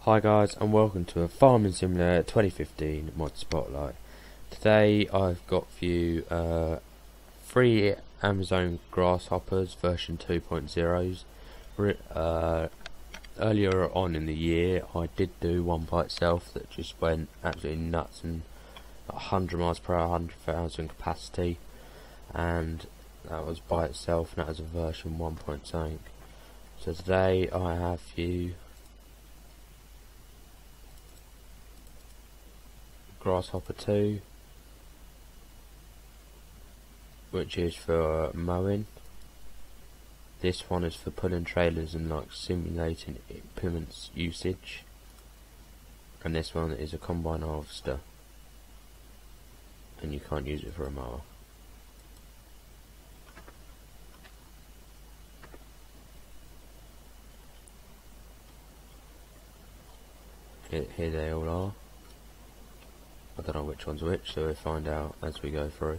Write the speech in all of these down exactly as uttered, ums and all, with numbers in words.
Hi guys, and welcome to a Farming Simulator twenty fifteen Mod Spotlight. Today I've got for you uh, three Amazon Grasshoppers version two point ohs. Uh, earlier on in the year I did do one by itself that just went absolutely nuts and one hundred miles per hour, one hundred thousand capacity, and that was by itself, and that was a version one point oh. So today I have for you Grasshopper two, which is for mowing. This one is for pulling trailers and like simulating implements usage, and this one is a combine harvester, and you can't use it for a mower. Here, here they all are. I don't know which one's which, so we'll find out as we go through.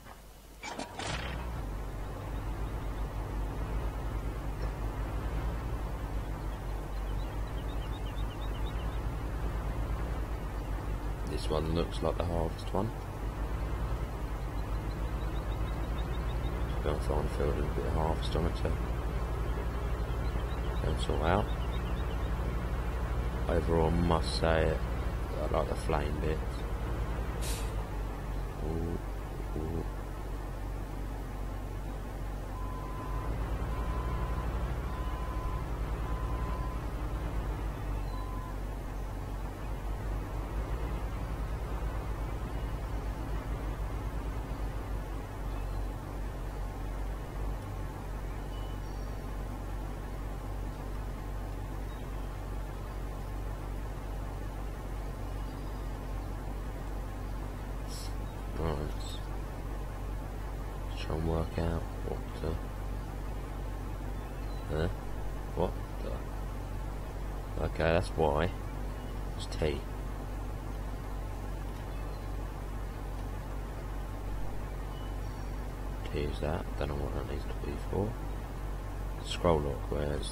This one looks like the harvest one. Just go and find a field with a bit of harvest on it, so don't sort out. Overall, I must say I like the flame bits. Ooh, ooh. Right, let's try and work out what the, uh, what the, okay, that's Y, it's T. T is that, don't know what that needs to be for. Scroll lock, where's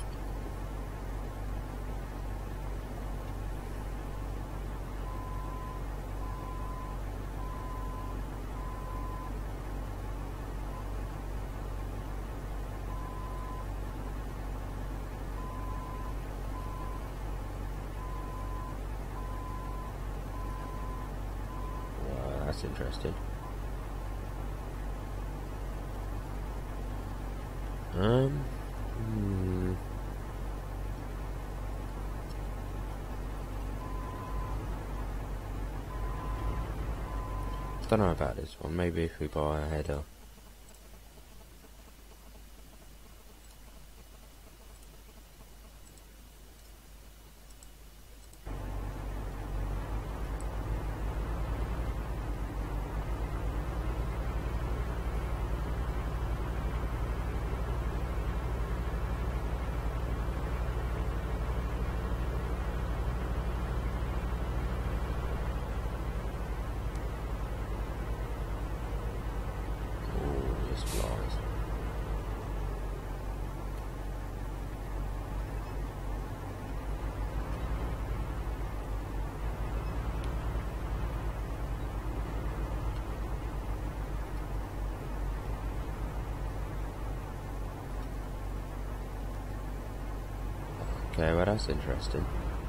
that's interesting. Um, hmm. Don't know about this one. Maybe if we buy a header. Flies. Okay, well that's interesting.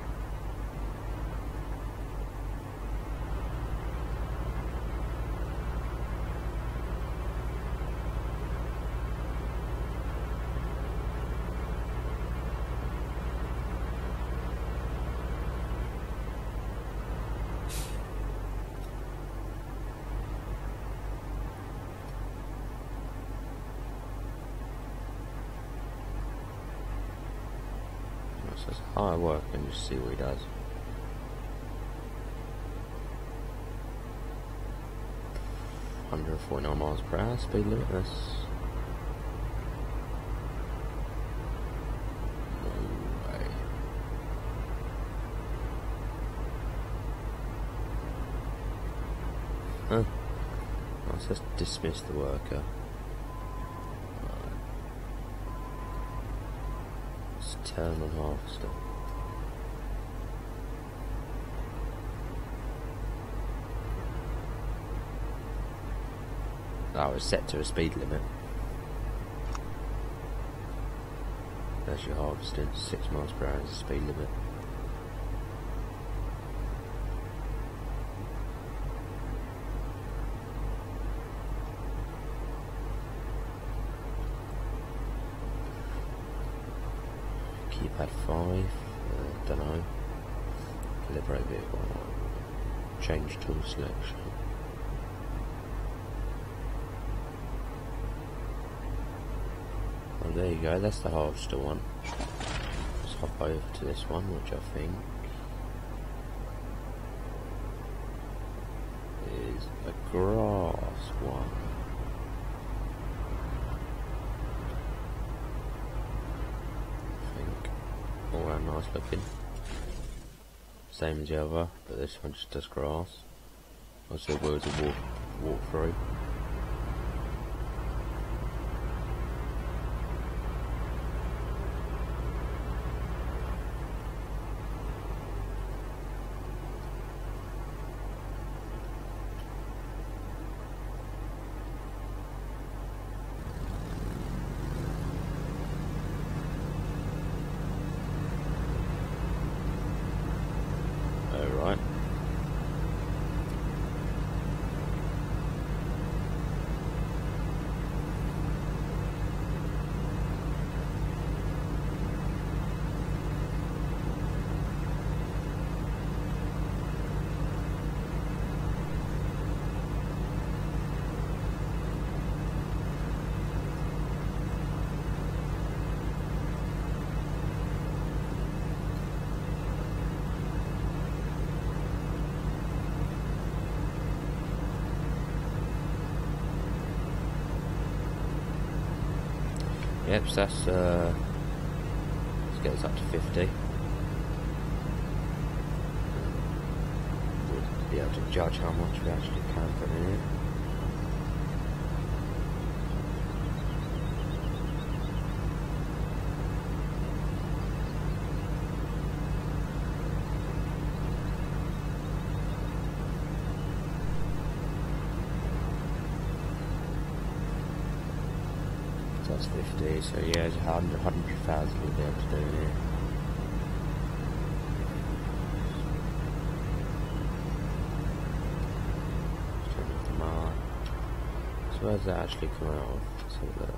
Says hard work and just see what he does. one hundred forty-nine miles per hour speed limit. That's no way. Huh. Let's just dismiss the worker. Turn on harvester. that was set to a speed limit. There's your harvesting, six miles per hour is the speed limit. Keypad five, uh, don't know. Calibrate vehicle, change tool selection. Oh, there you go, that's the harvester one. Let's hop over to this one, which I think is a grass one. I think all around nice looking. Same as the other, but this one just does grass. Also wheels to walk, walk through. Alright. Yep, so that's, uh, let's get us up to fifty. We'll be able to judge how much we actually can put in it. So that's fifty, so yeah, it's one hundred, one hundred thousand we'll be able to do here. Turn off the mark. So where's that actually come out of? Let's have a look.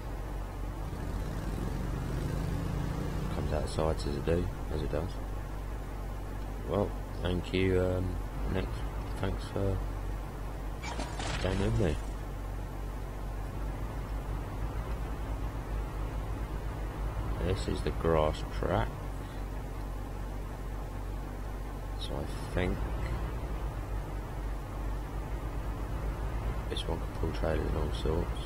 Comes out sides as it do, as it does. Well, thank you, um, Nick. Thanks for staying with me. This is the grass track, so I think this one can pull trailers and all sorts.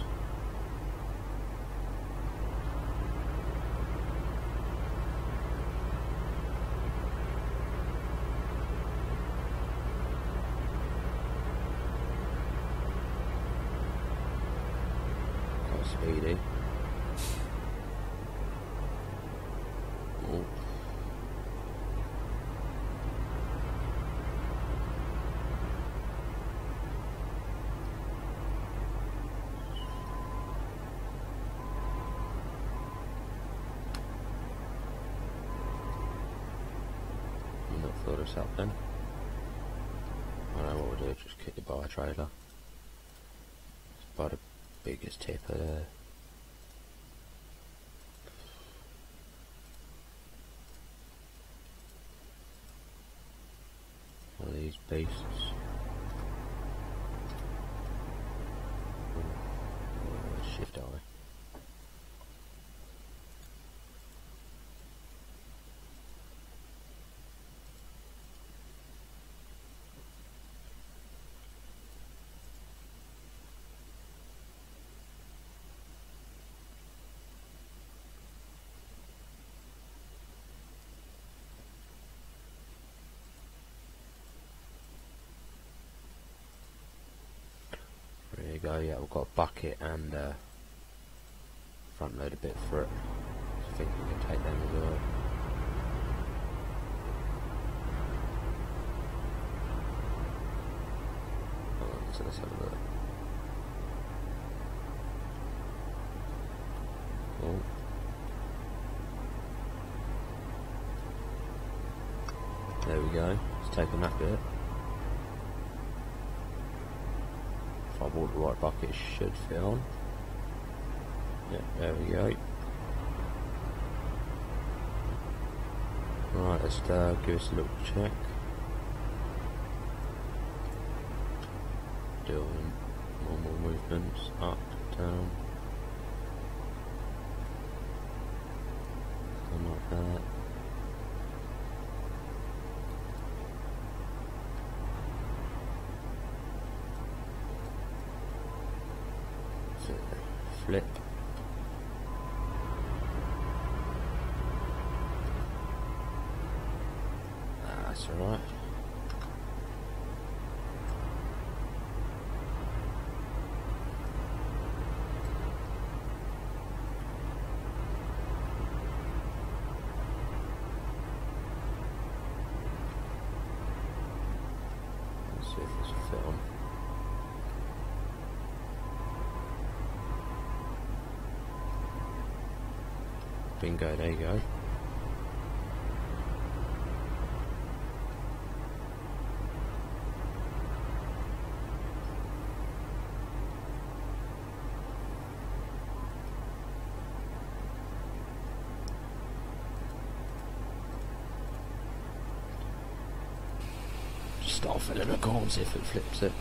Quite speedy. Fill this up then. I know what we'll do, just kick it by a trailer. It's about the biggest tipper there. One of these beasts. Oh, shift eye. There you go, yeah, we've got a bucket and uh, front loader bit for it. I think we can take them as well. Hold on, so let's have a look. Oh. There we go. It's taken that bit. If I bought the right bucket, it should fit on. Yeah, there we go. Right, let's uh, give us a little check. Doing normal movements, up, down. Something like that. Flip. Ah, that's alright. Let's see if this will fit on. Bingo, there you go. Just start filling a corn, see if it flips it.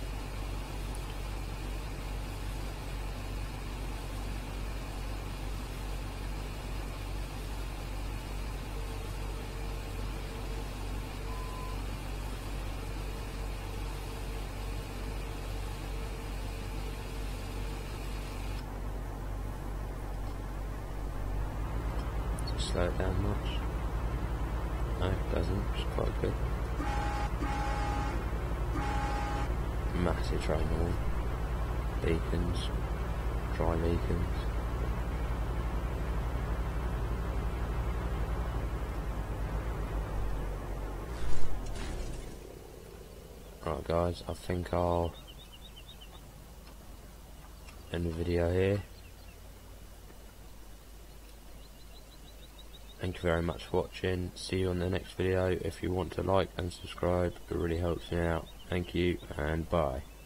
Slow it down much. No, it doesn't. It's quite good. Massive train hall. Beacons. Dry beacons. Right guys, I think I'll end the video here. Thank you very much for watching. See you on the next video. If you want to like and subscribe, it really helps me out. Thank you and bye.